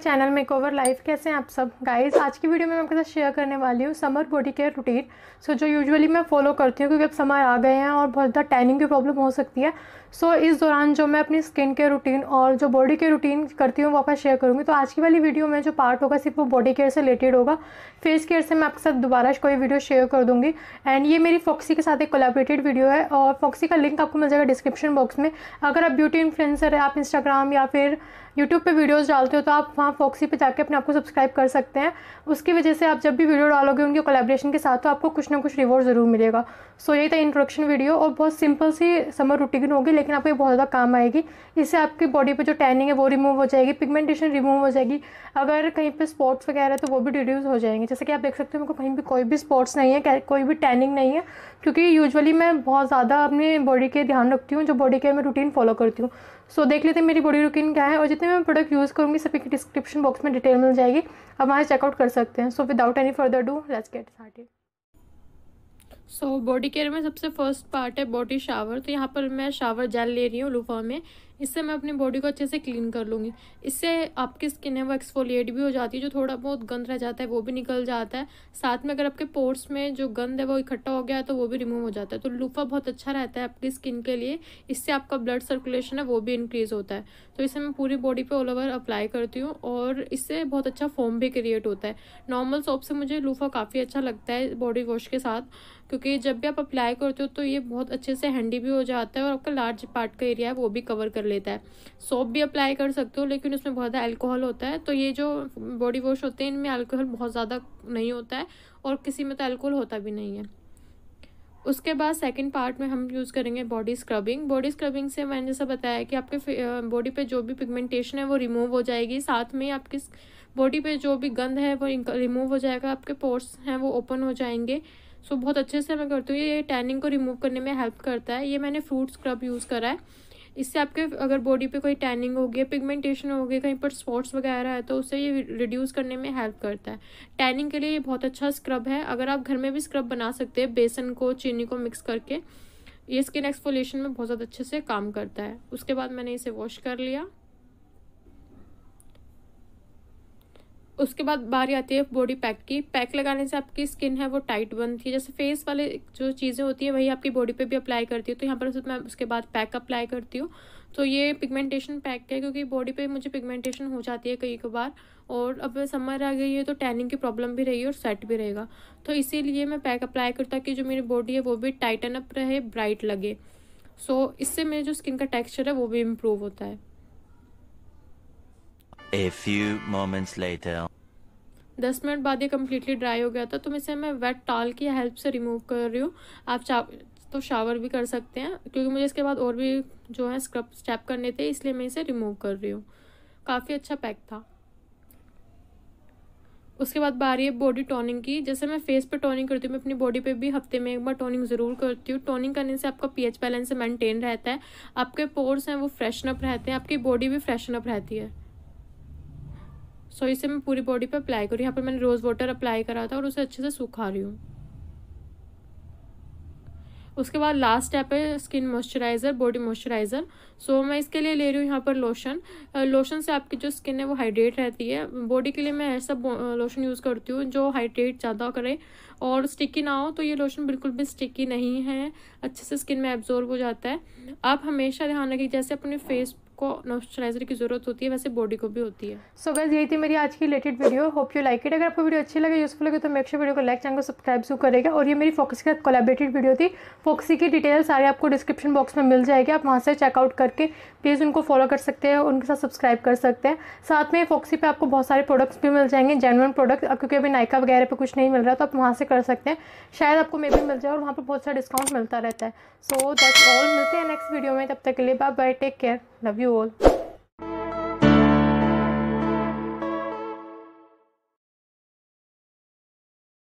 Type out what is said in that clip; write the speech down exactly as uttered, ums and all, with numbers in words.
Channel makeover life. कैसे हैं आप सब गाइस। आज की वीडियो में मैं आपके साथ शेयर करने वाली हूँ summer body care routine. So जो यूजुअली मैं फॉलो करती हूँ, क्योंकि अब समर आ गए हैं और बहुत ज़्यादा टैनिंग की प्रॉब्लम हो सकती है। सो so, इस दौरान जो मैं अपनी स्किन केयर रूटीन और जो बॉडी केयर रूटीन करती हूँ वो आपका शेयर करूँगी। तो आज की वाली वीडियो में जो पार्ट होगा सिर्फ वो बॉडी केयर से रिलेटेड होगा। फेस केयर से मैं आपके साथ दोबारा कोई वीडियो शेयर कर दूँगी। एंड ये मेरी फॉक्सी के साथ एक कोलैबोरेटेड वीडियो है और फॉक्सी का लिंक आपको मिल जाएगा डिस्क्रिप्शन बॉक्स में। अगर आप ब्यूटी इन्फ्लुएंसर है, आप इंस्टाग्राम या फिर यूट्यूब पे वीडियोस डालते हो तो आप वहाँ फॉक्सी पे जाके अपने आप को सब्सक्राइब कर सकते हैं। उसकी वजह से आप जब भी वीडियो डालोगे उनके कोलैबोरेशन के साथ तो आपको कुछ ना कुछ रिवॉर्ड ज़रूर मिलेगा। सो यही था इंट्रोडक्शन वीडियो और बहुत सिंपल सी समर रूटीन होगी, लेकिन आपको ये बहुत ज़्यादा काम आएगी। इससे आपकी बॉडी पे जो टैनिंग है वो रिमूव हो जाएगी, पिगमेंटेशन रिमूव हो जाएगी। अगर कहीं पे स्पॉट्स वगैरह है तो वो भी रिड्यूस हो जाएंगे। जैसे कि आप देख सकते हो मेरे को कहीं भी कोई भी स्पॉट्स नहीं है, कोई भी टैनिंग नहीं है, क्योंकि यूजुअली मैं बहुत ज़्यादा अपनी बॉडी के ध्यान रखती हूँ, जो बॉडी केयर में रूटीन फॉलो करती हूँ। सो so, देख लेते हैं मेरी बॉडी रूटीन क्या है और जितने मैं प्रोडक्ट यूज़ करूँगी सभी की डिस्क्रिप्शन बॉक्स में डिटेल मिल जाएगी, आप वहाँ चेकआउट कर सकते हैं। So without any further do let's get started. So body care में सबसे फर्स्ट पार्ट है बॉडी शावर। तो यहाँ पर मैं शावर जेल ले रही हूँ लूफा में। इससे मैं अपनी बॉडी को अच्छे से क्लीन कर लूँगी। इससे आपकी स्किन है वो एक्सफोलिएट भी हो जाती है, जो थोड़ा बहुत गंद रह जाता है वो भी निकल जाता है। साथ में अगर आपके पोर्स में जो गंद है वो इकट्ठा हो गया है तो वो भी रिमूव हो जाता है। तो लूफा बहुत अच्छा रहता है आपकी स्किन के लिए। इससे आपका ब्लड सर्कुलेशन है वो भी इंक्रीज़ होता है। तो इसे मैं पूरी बॉडी पे ऑल ओवर अप्लाई करती हूँ और इससे बहुत अच्छा फोम भी क्रिएट होता है। नॉर्मल सोप से मुझे लूफा काफ़ी अच्छा लगता है बॉडी वॉश के साथ, क्योंकि जब भी आप अप्लाई करते हो तो ये बहुत अच्छे से हैंडी भी हो जाता है और आपका लार्ज पार्ट का एरिया है वो भी कवर कर लेता है। सोप भी अप्लाई कर सकते हो, लेकिन उसमें बहुत ज़्यादा अल्कोहल होता है। तो ये जो बॉडी वॉश होते हैं इनमें अल्कोहल बहुत ज़्यादा नहीं होता है और किसी में तो अल्कोहल होता भी नहीं है। उसके बाद सेकंड पार्ट में हम यूज़ करेंगे बॉडी स्क्रबिंग। बॉडी स्क्रबिंग से मैंने जैसा बताया कि आपके बॉडी पे जो भी पिगमेंटेशन है वो रिमूव हो जाएगी। साथ में आपकी बॉडी पे जो भी गंद है वो रिमूव हो जाएगा, आपके पोर्स हैं वो ओपन हो जाएंगे। सो so, बहुत अच्छे से मैं करती हूँ। ये टैनिंग को रिमूव करने में हेल्प करता है। ये मैंने फ्रूट स्क्रब यूज़ करा है। इससे आपके अगर बॉडी पे कोई टैनिंग हो गई, पिगमेंटेशन हो गई, कहीं पर स्पॉट्स वगैरह है तो उससे ये रिड्यूस करने में हेल्प करता है। टैनिंग के लिए ये बहुत अच्छा स्क्रब है। अगर आप घर में भी स्क्रब बना सकते हैं बेसन को चीनी को मिक्स करके, ये स्किन एक्सफोलिएशन में बहुत ज़्यादा अच्छे से काम करता है। उसके बाद मैंने इसे वॉश कर लिया। उसके बाद बारी आती है बॉडी पैक की। पैक लगाने से आपकी स्किन है वो टाइट बनती है। जैसे फेस वाले जो चीज़ें होती हैं वही आपकी बॉडी पे भी अप्लाई करती हूँ। तो यहाँ पर मैं उसके बाद पैक अप्लाई करती हूँ। तो ये पिगमेंटेशन पैक है, क्योंकि बॉडी पे मुझे पिगमेंटेशन हो जाती है कई बार और अब समर आ गई है तो टैनिंग की प्रॉब्लम भी रही है और सेट भी रहेगा। तो इसीलिए मैं पैक अप्लाई करता ताकि जो मेरी बॉडी है वो भी टाइटन अप रहे, ब्राइट लगे। सो इससे मेरे जो स्किन का टेक्स्चर है वो भी इम्प्रूव होता है। A few moments later. दस मिनट बाद ये कम्प्लीटली ड्राई हो गया था, तो इसे मैं वेट टॉवल की हेल्प से रिमूव कर रही हूँ। आप चाह तो शावर भी कर सकते हैं, क्योंकि मुझे इसके बाद और भी जो है स्क्रब स्टेप करने थे इसलिए मैं इसे रिमूव कर रही हूँ। काफ़ी अच्छा पैक था। उसके बाद बारी है बॉडी टोनिंग की। जैसे मैं फेस पे टोनिंग करती हूँ, मैं अपनी बॉडी पे भी हफ्ते में एक बार टोनिंग ज़रूर करती हूँ। टोनिंग करने से आपका पीएच बैलेंस मेंटेन रहता है, आपके पोर्स हैं वो फ्रेशन अप रहते हैं, आपकी बॉडी भी फ्रेशन अप रहती है। सो so, इसे मैं पूरी बॉडी पे अप्लाई करूँ। यहाँ पर मैंने रोज़ वाटर अप्लाई करा था और उसे अच्छे से सुखा रही हूँ। उसके बाद लास्ट स्टेप है skin moisturiser, body moisturiser. So मैं इसके लिए ले रही हूँ यहाँ पर लोशन। लोशन से आपकी जो स्किन है वो हाइड्रेट रहती है। बॉडी के लिए मैं ऐसा लोशन यूज़ करती हूँ जो हाइड्रेट ज़्यादा करे और स्टिकी ना हो। तो ये लोशन बिल्कुल भी स्टिकी नहीं है, अच्छे से स्किन में एब्जॉर्ब हो जाता है। आप हमेशा ध्यान रखिए जैसे अपने फेस को मॉइस्चराइजर की जरूरत होती है वैसे बॉडी को भी होती है। सो गाइस यही थी मेरी आज की related video. Hope you like it. अगर आपको वीडियो अच्छी लगे, यूजफुल लगे तो मेक श्योर वीडियो को लाइक, चैनल को सब्सक्राइब जरूर करेगा। और ये मेरी फॉक्सी के साथ कोलैबोरेटेड वीडियो थी। फॉक्सी की डिटेल सारे आपको डिस्क्रिप्शन बॉक्स में मिल जाएगी, आप वहाँ से चेकआउट करके प्लीज़ उनको फॉलो कर सकते हैं, उनके साथ सब्सक्राइब कर सकते हैं। साथ में फॉक्सी पे आपको बहुत सारे प्रोडक्ट्स भी मिल जाएंगे, जेन्युइन प्रोडक्ट, क्योंकि अभी नायका वगैरह पे कुछ नहीं मिल रहा तो आप वहाँ से कर सकते हैं। शायद आपको मे भी मिल जाए और वहाँ पर बहुत सारा डिस्काउंट मिलता रहता है। So that's all. मिलते हैं नेक्स्ट वीडियो में, तब तक के लिए bye bye, take care, love you all.